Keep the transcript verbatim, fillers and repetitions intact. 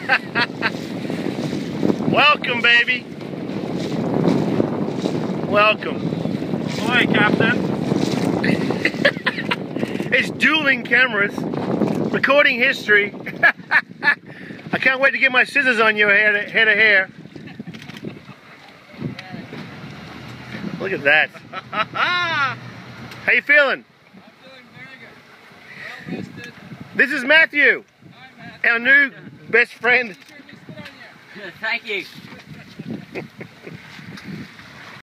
Welcome, baby. Welcome. Ahoy, Captain. It's dueling cameras, recording history. I can't wait to get my scissors on your head, head of hair. Look at that. How you feeling? I'm feeling very good. Well rested. This is Matthew, Hi, Matt. our new best friend. T-shirt looks good on you. Thank you.